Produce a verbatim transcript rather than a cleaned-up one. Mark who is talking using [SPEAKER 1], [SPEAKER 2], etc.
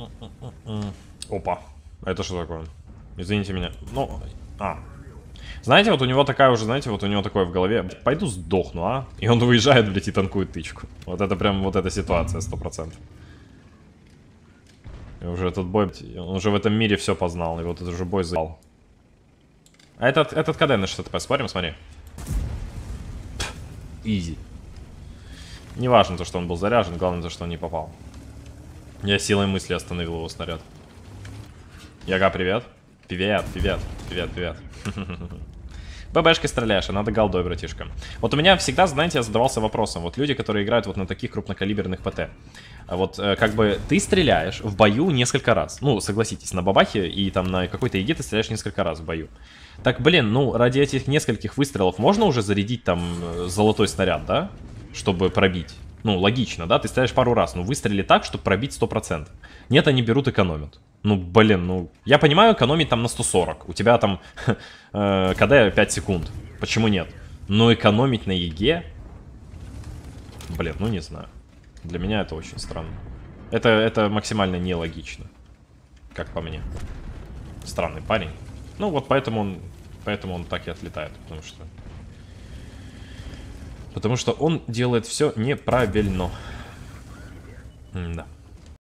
[SPEAKER 1] Опа. Это что такое? Извините меня. Ну, а. Знаете, вот у него такая уже, знаете, вот у него такое в голове. Пойду сдохну, а? И он выезжает, блядь, и танкует тычку. Вот это прям вот эта ситуация, сто процентов. И уже этот бой, он уже в этом мире все познал. И вот этот же бой заебал. А этот, этот КД на что-то посмотрим, смотри. Изи. Не важно то, что он был заряжен, главное то, что он не попал. Я силой мысли остановил его снаряд. Яга, привет. Привет, привет, привет, привет. ББшкой стреляешь, а надо голдой, братишка. Вот у меня всегда, знаете, я задавался вопросом. Вот люди, которые играют вот на таких крупнокалиберных ПТ. Вот э, как бы ты стреляешь в бою несколько раз. Ну, согласитесь, на бабахе и там на какой-то еде ты стреляешь несколько раз в бою. Так, блин, ну, ради этих нескольких выстрелов можно уже зарядить там золотой снаряд, да? Чтобы пробить. Ну, логично, да? Ты стреляешь пару раз, ну, выстрели так, чтобы пробить сто процентов. Нет, они берут, экономят. Ну, блин, ну... Я понимаю, экономить там на сто сорок. У тебя там э, КД пять секунд. Почему нет? Но экономить на ЕГЭ... Блин, ну не знаю. Для меня это очень странно. Это, это максимально нелогично. Как по мне. Странный парень. Ну, вот поэтому он... Поэтому он так и отлетает. Потому что... Потому что он делает все неправильно. М-да.